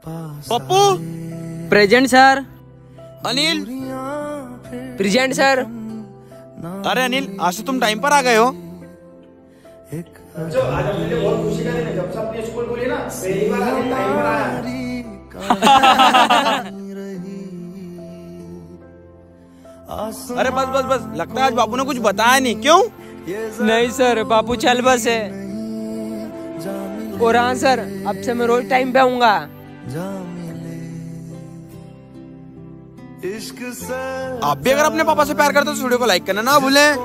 Pappu present sir. Anil present sir. अरे अनिल, आज तो तुम टाइम पर आ गए हो। बच्चों, आज अपने लिए बहुत खुशी का दिन है। जब से अपनी स्कूल खुली ना, पहली बार अनिल टाइम पर आया। अरे बस बस बस, लगता है आज बापू ने कुछ बताया नहीं। क्यों? नहीं सर, बापू चल बस है। और हाँ सर, अब से मैं रोज टाइम पे आऊंगा। आप भी अगर अपने पापा से प्यार करते हो तो वीडियो को लाइक करना ना भूलें।